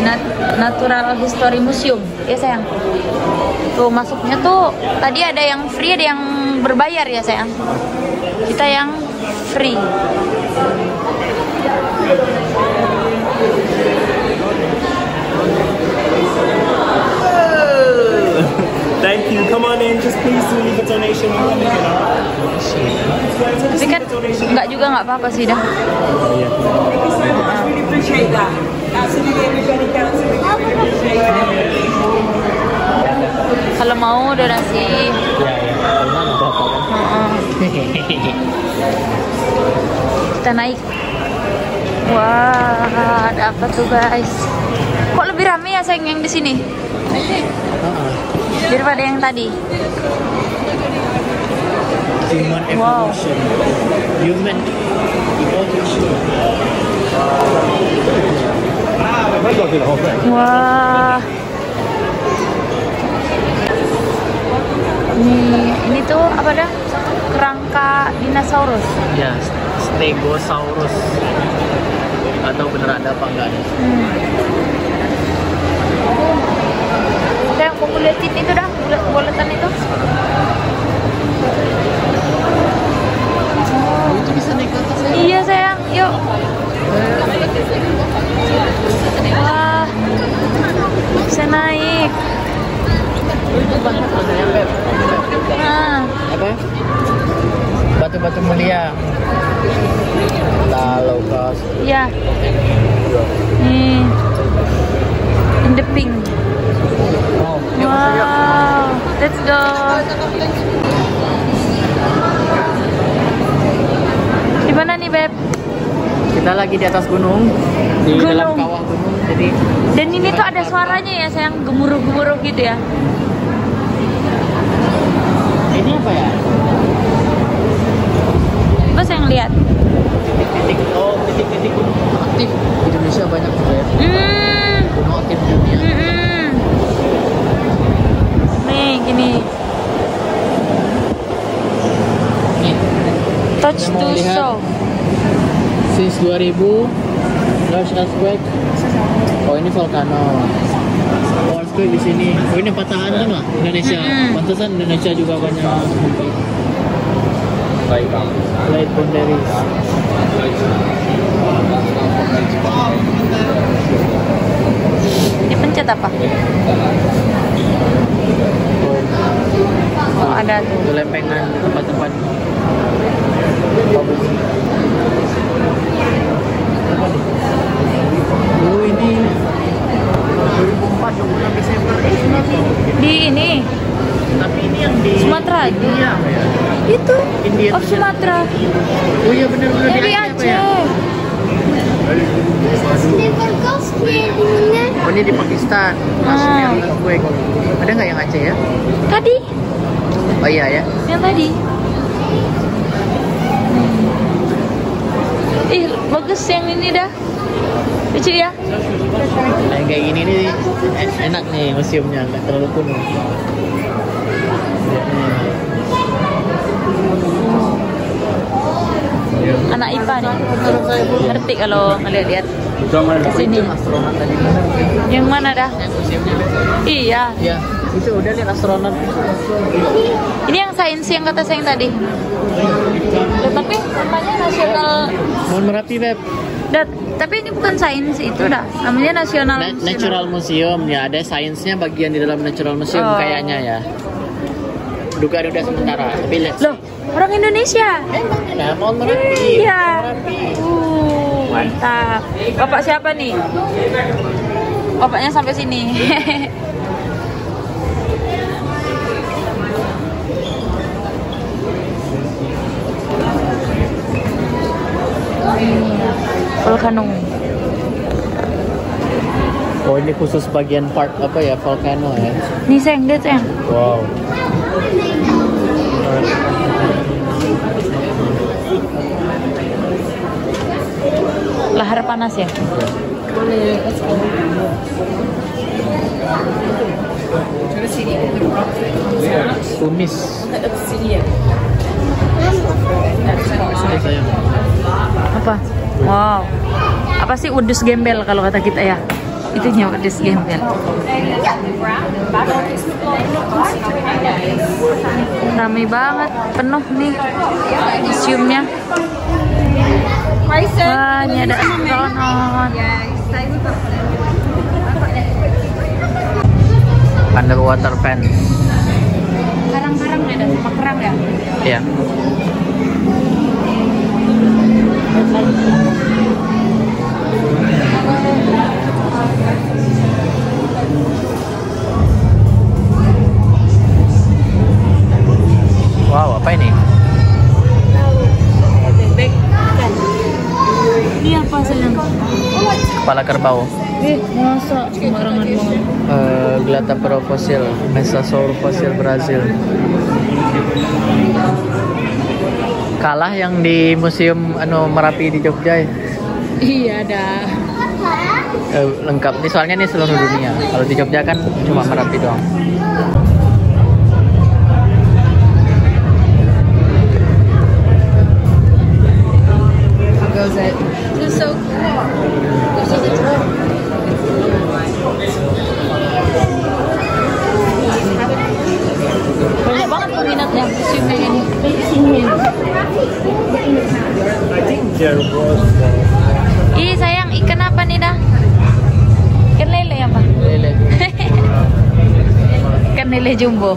Natural History Museum. Ya sayang. Tuh masuknya tuh tadi ada yang free, ada yang berbayar ya sayang. Kita yang free. Thank you. Come on in. Just please do leave a donation. Tapi kan nggak juga nggak apa-apa sih dah. Kalau mau donasi. Kita naik. Wah, ada apa tuh guys? Kok lebih rame ya sayang yang di sini? Daripada yang tadi. Human evolution. Human evolution. Wah. Ini tuh apa dah? Kerangka dinosaurus. Ya, Stegosaurus. Atau bener ada apa enggak ada? Yang mau liatin itu dah, buletan itu. Itu bisa naik ke atas ya? Iya sayang, yuk. Wah, bisa naik. Itu banyak loh sayang, Beb. Nah, Apa? Batu-batu mulia. Talau kas. ya. Nih, in the pink. Wow, let's go. Di mana nih Beb? Kita lagi di atas gunung, di dalam Gunung. kawah gunung. Jadi Dan ini tuh ada suaranya ya sayang, gemuruh-gemuruh gitu ya. ini apa ya? Coba sayang lihat. Titik-titik. Oh, titik-titik gunung aktif. Indonesia banyak juga ya. Gunung aktif di dunia. Nih gini. Nih. Touch Kita to mau lihat. show. Since 2000, large earthquake. Oh, ini volcano. Earthquake di sini. Oh, ini patahan kan lah Indonesia. Pantesan Indonesia juga banyak. Light boundaries. Dipencet apa? Oh ada tuh. Itu lempengan di tempat-tempat. Oh, ini 2004 26 Desember. Di ini Tapi ini yang di Sumatera itu. India apa ya? Itu India of Sumatera. Oh iya benar-benar Dari di Aceh apa ya? Aceh. Oh, ini di Pakistan. Aslinya earthquake. Ada nggak yang Aceh ya? Tadi, Oh iya ya. yang tadi. Ih, bagus yang ini dah. Lucu ya? Nah, yang kayak gini nih enak nih museumnya, nggak terlalu kuno. Anak IPA nih. Ngerti kalau ngeliat-liat sini. Astronot tadi. Yang mana dah? Yang museumnya. Iya. Ya, itu udah lihat astronot. Ini yang sains yang kata saya yang tadi. Loh, tapi namanya nasional. Mohon Merapi, Beb. Tapi ini bukan sains itu dah. Namanya nasional. Natural Museum ya, ada sainsnya bagian di dalam Natural Museum kayaknya ya. Dugaan udah sementara, tapi lihat. Loh, orang Indonesia. Nah, Mohon Merapi. Iya. Merapi. Mantap. Bapak siapa nih? Bapaknya sampai sini. Volcano. Oh, ini khusus bagian part apa ya, volcano ya. Nih sayang, lihat sayang. Wow. Lahar panas ya. Tumis. Apa? Wow. Apa sih udus gembel kalau kata kita ya? Itunya pedes gembel. Ramai banget, penuh nih museumnya. Wah, ini ada astronaut. Underwater fence. Karang-karang ada sama kerang ya? Iya. Wow, apa ini? Bebek ikan. Ini apa sayang? Kepala kerbau. Masa sembarangan banget. Glatapro fosil, Mesosaurus fosil Brazil. Kalah yang di museum Merapi di Jogja ya? Iya ada. Lengkap nih, soalnya nih seluruh dunia. Kalau di Jogja kan cuma Merapi doang. It's so cool. Banyak banget peminatnya museumnya ini. I think there was Ih sayang, ikan apa nih dah? Ikan lele apa? Lele. Ikan lele jumbo.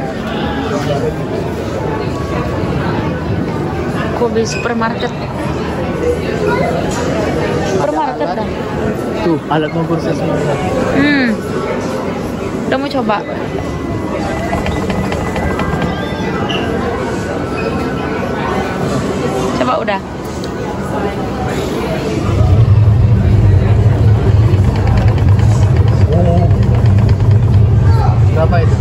Kobe supermarket. Supermarket dah. Tuh, alat ngukur semua. Udah mau coba? Coba udah. Berapa itu?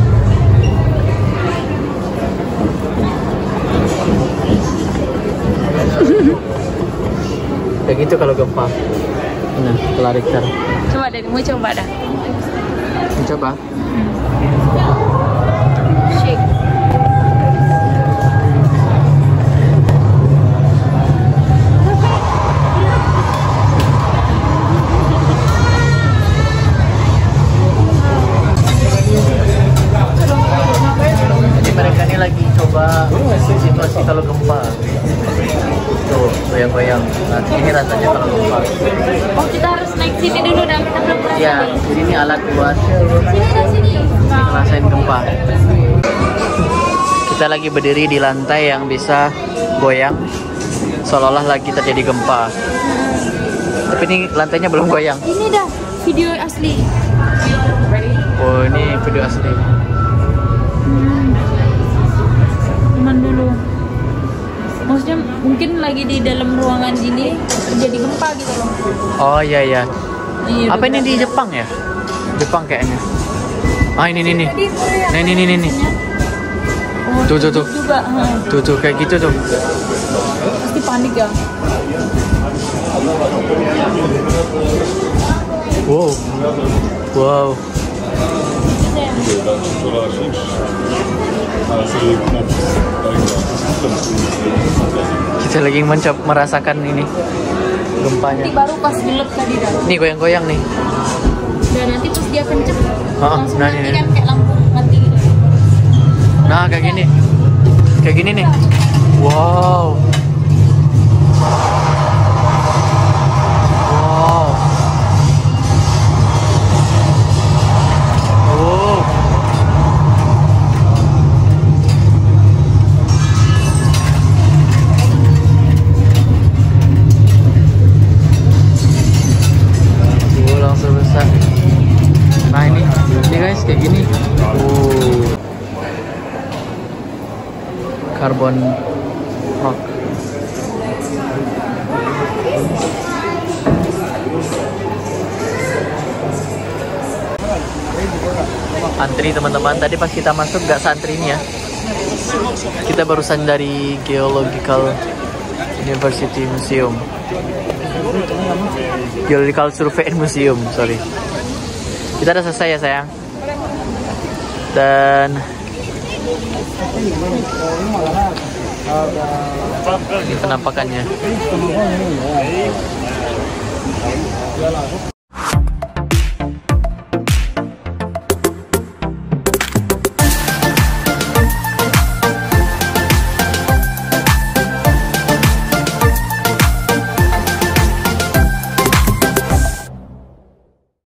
Kayak gitu kalau gempa. Nah, skala Richter. Coba deh, mau coba dah. Coba. Shake. Jadi mereka ini lagi coba situasi kalau gempa. Tuh, goyang-goyang. Nah, ini rasanya kalau gempa. Oh, kita harus naik sini dulu dah. Kita belum pernah. Ya, jadi ini alat buat Sini. ngerasain gempa. Kita lagi berdiri di lantai yang bisa goyang, seolah-olah lagi terjadi gempa. Tapi ini lantainya belum goyang. Ini dah video asli. Oh, ini video asli. Cuman dulu. Maksudnya mungkin lagi di dalam ruangan ini terjadi gempa gitu loh. Oh iya iya. Iya, Apa ini di Jepang ya? Jepang kayaknya. Ah ini. Nah ini. Oh, Tuh. juga. Tuh kayak gitu tuh. Pasti panik ya. Wow. Kita lagi merasakan ini gempanya. Ini baru pas gelap tadi dah. Nih goyang-goyang nih. Dan nanti pas dia kenceng langsung nah, mati ini. kan kayak lampu mati gitu. Nah kayak gini. Kayak gini nih. Wow. Langsung besar. Nah ini guys kayak gini. Carbon rock. Antri teman-teman, tadi pas kita masuk gak santri ini ya. Kita barusan dari Geological University Museum. Geological Survey and Museum, sorry. Kita udah selesai ya sayang. Dan ini penampakannya.